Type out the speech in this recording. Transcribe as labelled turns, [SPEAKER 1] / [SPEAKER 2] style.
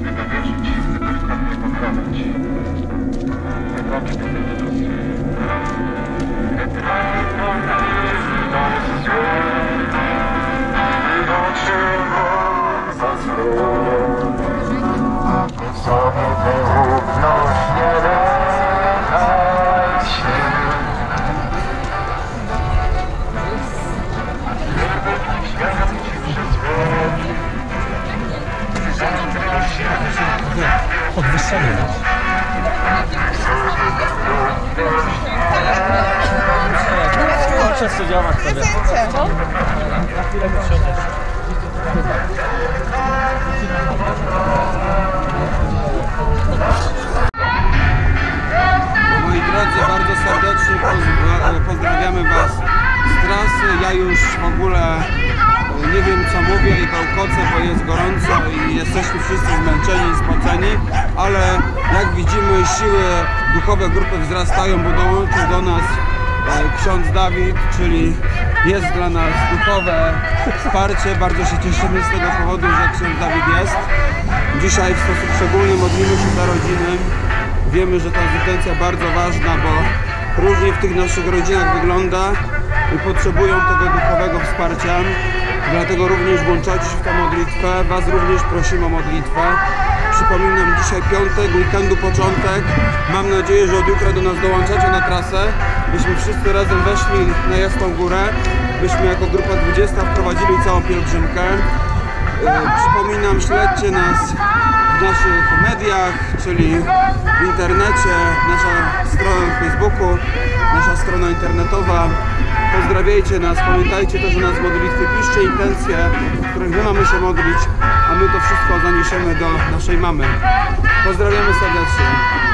[SPEAKER 1] Podwyższenie. Często działać sobie. Na chwilę muszę odejść.
[SPEAKER 2] Moi drodzy, bardzo serdecznie pozdrawiamy Was z trasy. Ja już w ogóle nie wiem co mówię i bełkocę, bo jest gorąco i jesteśmy wszyscy zmęczeni i spoceni, ale jak widzimy siły duchowe grupy wzrastają, bo dołączył do nas ksiądz Dawid, czyli jest dla nas duchowe wsparcie. Bardzo się cieszymy z tego powodu, że ksiądz Dawid jest. Dzisiaj w sposób szczególny modlimy się za rodziny. Wiemy, że ta intencja bardzo ważna, bo różnie w tych naszych rodzinach wygląda i potrzebują tego duchowego wsparcia. Dlatego również włączacie się w tę modlitwę. Was również prosimy o modlitwę. Przypominam, dzisiaj piątek, weekendu początek. Mam nadzieję, że od jutra do nas dołączacie na trasę, byśmy wszyscy razem weszli na Jasną Górę, byśmy jako grupa 20 wprowadzili całą pielgrzymkę. Przypominam, śledźcie nas w naszych mediach, czyli w internecie, nasza strona na Facebooku, nasza strona internetowa. Pozdrawiajcie nas, pamiętajcie też o nas w modlitwie, piszcie intencje, w których my mamy się modlić, a my to wszystko zaniesiemy do naszej mamy. Pozdrawiamy serdecznie.